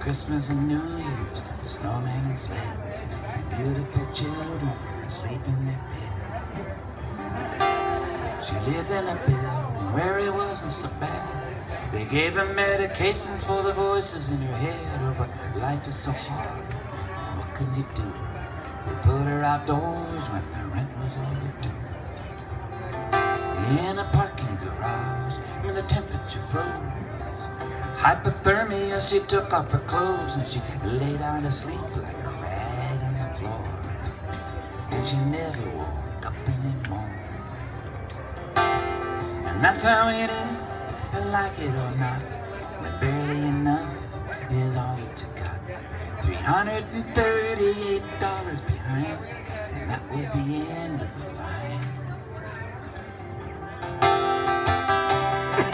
Christmas and New Year's, snowmen and sleds, and beautiful children asleep in their bed. She lived in a building where it wasn't so bad. They gave her medications for the voices in her head. Oh, but life is so hard, what can you do? They put her outdoors when the rent was overdue. In a parking garage, when the temperature froze, hypothermia, she took off her clothes and she lay down to sleep like a rag on the floor. And she never woke up anymore. And that's how it is, and like it or not, when barely enough is all that you got. $338 behind, and that was the end of the line.